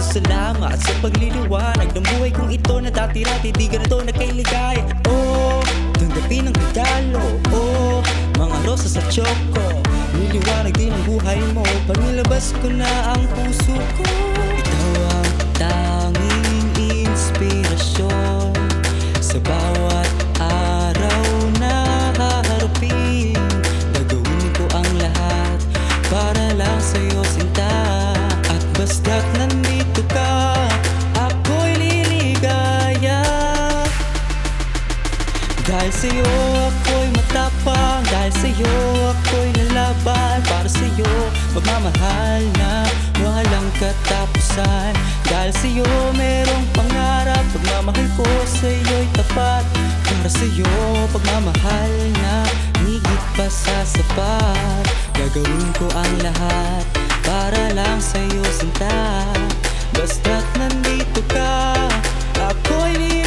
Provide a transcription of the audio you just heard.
salamat sa pagliliwanag ng buhay kong ito na dati-dati di ganito nagkailigay. Oh, tanggapin ang regalo. Oh, mga rosas at choco. Niliwanag din ang buhay mo pag nilabas ko na ang puso ko. Ikaw ang tanging inspirasyon sa bawat araw na haharapin. Gagawin ko ang lahat para lang sa'yo, sinta. At basta't nandito ka, ako'y liligaya. Dahil sa'yo ako'y matapang, dahil sa'yo ako'y lalaban. Para sa'yo magmamahal na walang katapusan. Dahil sa'yo merong pangarap, pagmamahal ko sa'yo'y tapat. Para sa'yo pagmamahal na higit pa sa sapat. Gagawin ko ang lahat para lang sa'yo, sinta. Basta't nandito ka, ako'y